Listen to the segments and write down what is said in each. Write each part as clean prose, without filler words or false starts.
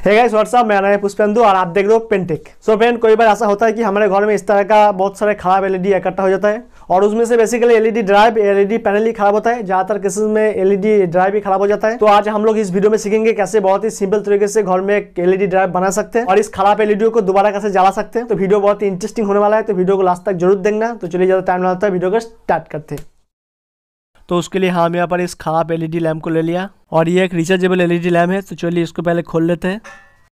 Hey guys what's up, मेरा नाम है पुष्पेंदु और आप देख रहे हो पेंटेक। सो फ्रेंड, कोई बार ऐसा होता है कि हमारे घर में इस तरह का बहुत सारे खराब एलईडी इकट्ठा हो जाता है और उसमें से basically LED drive, LED panel ही खराब होता है। ज्यादातर केसेस में एलईडी ड्राइव भी खराब हो जाता है। तो आज हम लोग इस वीडियो में सीखेंगे कैसे बहुत ही सिंपल तरीके से घर में एक एलईडी ड्राइव बना सकते हैं और इस खराब एलईडी को दोबारा कैसे जला सकते हैं। तो वीडियो बहुत ही इंटरेस्टिंग होने वाला है, तो वीडियो को लास्ट तक जरूर देखना। तो चलिए ज्यादा टाइम लगाता है, वीडियो को स्टार्ट करते हैं। तो उसके लिए हम यहाँ पर इस खराब एलईडी लैम्प को ले लिया और ये एक रिचार्जेबल एलईडी लैम्प है। तो चलिए इसको पहले खोल लेते हैं।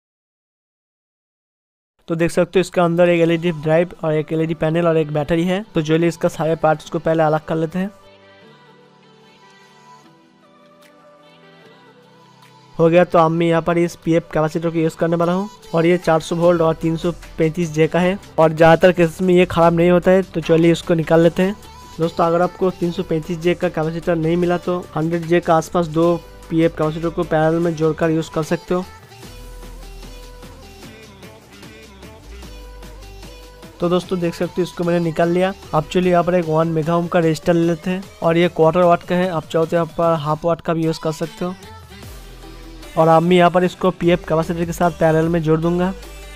तो देख सकते हो इसके अंदर एक एलईडी ड्राइव और एक एलईडी पैनल और एक बैटरी है। तो चलिए इसका सारे पार्ट्स को पहले अलग कर लेते हैं। हो गया। तो अब मैं यहाँ पर इस पीएफ कैपेसिटर को यूज़ करने वाला हूँ और ये 400 वोल्ट और 335 जे का है और ज़्यादातर केसेस में ये ख़राब नहीं होता है। तो चलिए इसको निकाल लेते हैं। दोस्तों, अगर आपको 335 जे का कैपेसिटर नहीं मिला तो 100 जे का आसपास दो पीएफ कैपेसिटर को पैरेलल में जोड़कर यूज़ कर सकते हो। तो दोस्तों देख सकते हो इसको मैंने निकाल लिया। अब चलिए यहाँ पर एक 1 मेगा ओम का रजिस्टर ले लेते हैं और ये क्वार्टर वाट का है। आप चाहो तो यहाँ पर हाफ वाट का भी यूज़ कर सकते हो। और अब मैं यहाँ पर इसको पीएफ कैपेसिटर के साथ पैरेलल में जोड़ दूंगा।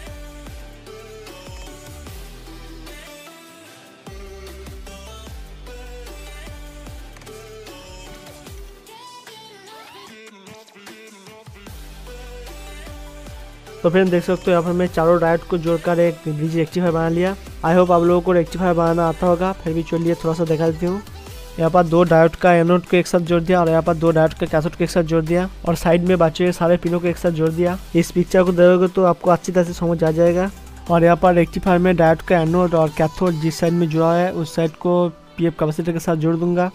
तो फिर देख सकते हो यहाँ पर मैं चारों डायोड को जोड़कर एक ब्रिज रेक्टिफायर बना लिया। आई होप आप लोगों को रेक्टिफायर बनाना आता होगा, फिर भी चलिए थोड़ा सा दिखा देती हूँ। यहाँ पर दो डायोड का एनोड को एक साथ जोड़ दिया और यहाँ पर दो डायोड का कैथोड को एक साथ जोड़ दिया और साइड में बचे हुए सारे पिनों को एक साथ जोड़ दिया। इस पिक्चर को देखोगे तो आपको अच्छी तरह से समझ आ जाएगा। और यहाँ पर रेक्टिफायर में डायोड का एनोड और कैथोड जिस साइड में जुड़ा है उस साइड को पीएफ कैपेसिटर के साथ जोड़ दूंगा।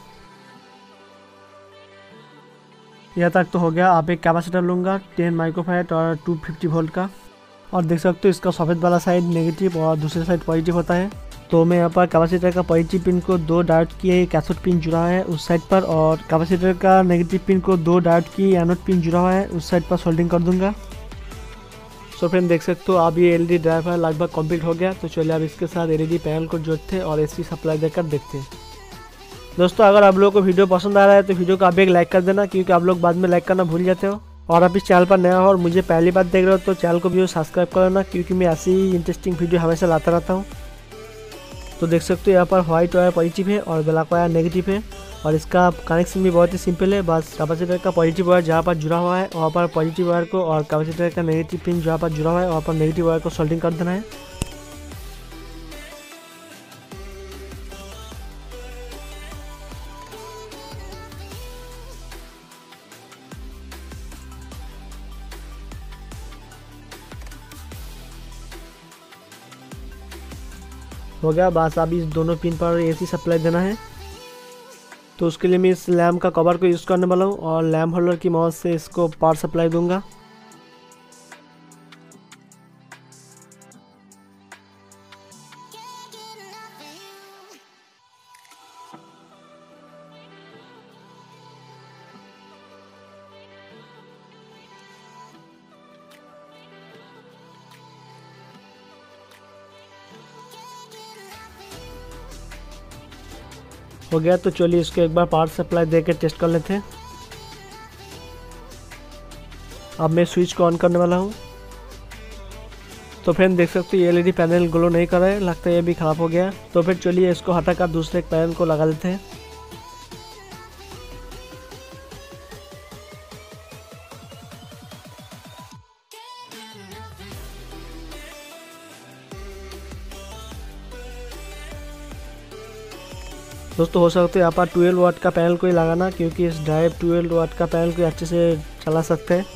यहाँ तक तो हो गया। आप एक कैपेसिटर लूँगा 10 माइक्रोफैराड और 250 वोल्ट का और देख सकते हो इसका सफ़ेद वाला साइड नेगेटिव और दूसरे साइड पॉजिटिव होता है। तो मैं यहाँ पर कैपेसिटर का पॉजिटिव पिन को दो डायोड की कैथोड पिन जुड़ा है उस साइड पर और कैपेसिटर का नेगेटिव पिन को दो डायोड की एनोड पिन जुड़ा हुआ है उस साइड पर सोल्डिंग कर दूंगा। सो फ्रेंड देख सकते हो अब ये एलईडी ड्राइव लगभग कंप्लीट हो गया। तो चलिए अब इसके साथ एलईडी पैनल को जोड़ते हैं और एसी सप्लाई देकर देखते हैं। दोस्तों, अगर आप लोगों को वीडियो पसंद आ रहा है तो वीडियो को आप एक लाइक कर देना, क्योंकि आप लोग बाद में लाइक करना भूल जाते हो। और आप इस चैनल पर नया हो और मुझे पहली बार देख रहे हो तो चैनल को भी सब्सक्राइब कर लेना, क्योंकि मैं ऐसी ही इंटरेस्टिंग वीडियो हमेशा लाता रहता हूँ। तो देख सकते हो यहाँ पर व्हाइट वायर पॉजिटिव है और ब्लैक वायर नेगेटिव है और इसका कनेक्शन भी बहुत ही सिंपल है। बस कैपेसिटर का पॉजिटिव वायर जहाँ पर जुड़ा हुआ है वहाँ पर पॉजिटिव वायर को और कैपेसिटर का नेगेटिव पिन जहाँ पर जुड़ा हुआ है वहाँ पर नेगेटिव वायर को सोल्डिंग कर देना है। हो गया। बस अब इस दोनों पिन पर एसी सप्लाई देना है। तो उसके लिए मैं इस लैम्प का कवर को यूज़ करने वाला हूँ और लैम्प होल्डर की मदद से इसको पावर सप्लाई दूंगा। हो गया। तो चलिए इसको एक बार पावर सप्लाई देकर टेस्ट कर लेते हैं। अब मैं स्विच को ऑन करने वाला हूँ। तो फ्रेंड देख सकते हो ये एलईडी पैनल ग्लो नहीं कर रहा है, लगता है ये भी ख़राब हो गया। तो फिर चलिए इसको हटाकर दूसरे पैनल को लगा लेते हैं। दोस्तों, हो सकता है यहाँ पर 12 वाट का पैनल को ही लगाना, क्योंकि इस ड्राइव 12 वाट का पैनल को अच्छे से चला सकते हैं।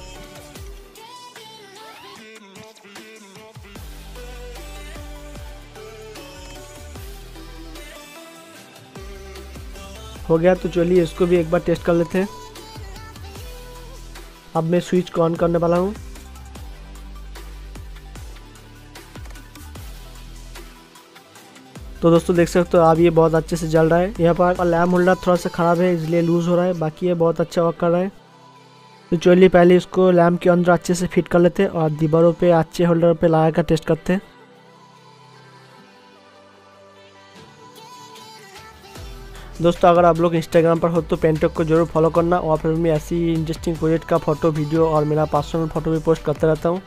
हो गया। तो चलिए इसको भी एक बार टेस्ट कर लेते हैं। अब मैं स्विच को ऑन करने वाला हूँ। तो दोस्तों देख सकते हो अब ये बहुत अच्छे से जल रहा है। यहाँ पर लैम्प होल्डर थोड़ा सा ख़राब है इसलिए लूज़ हो रहा है, बाकी ये बहुत अच्छा वर्क कर रहा है। तो चलिए पहले इसको लैम्प के अंदर अच्छे से फिट कर लेते हैं और दीवारों पे अच्छे होल्डर पे लगा कर टेस्ट करते हैं। दोस्तों अगर आप लोग इंस्टाग्राम पर हो तो पेंटॉक को जरूर फॉलो करना, और फिर मैं ऐसी इंटरेस्टिंग प्रोजेक्ट का फोटो, वीडियो और मेरा पर्सनल फोटो भी पोस्ट करता रहता हूँ।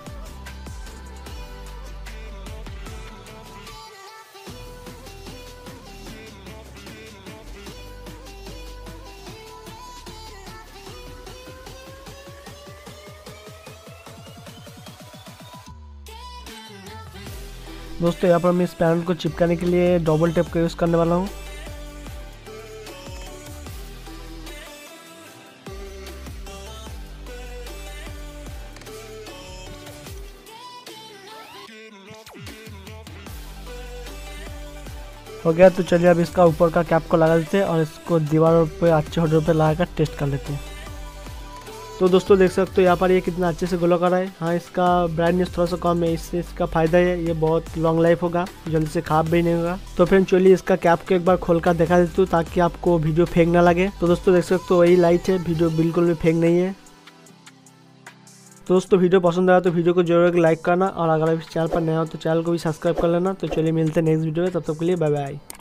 दोस्तों यहाँ पर मैं इस पैनल को चिपकाने के लिए डबल टेप का यूज़ करने वाला हूँ। हो गया, तो चलिए अब इसका ऊपर का कैप को लगा देते हैं और इसको दीवारों पे अच्छे होल्डर पे लगाकर टेस्ट कर लेते हैं। तो दोस्तों देख सकते हो यहाँ पर ये कितना अच्छे से ग्लो कर रहा है। हाँ, इसका ब्राइटनेस थोड़ा सा कम है, इससे इसका फ़ायदा है ये बहुत लॉन्ग लाइफ होगा, जल्दी से खराब भी नहीं होगा। तो फ्रेंड चलिए इसका कैप को एक बार खोल कर दिखा देता हूँ ताकि आपको वीडियो फेंक ना लगे। तो दोस्तों देख सकते हो वही लाइट है, वीडियो बिल्कुल भी फेंक नहीं है। तो दोस्तों वीडियो पसंद आया तो वीडियो को जरूर लाइक करना, और अगर आप इस चैनल पर नया हो तो चैनल को भी सब्सक्राइब कर लेना। तो चलिए मिलते हैं नेक्स्ट वीडियो में, तब तक के लिए बाय बाय।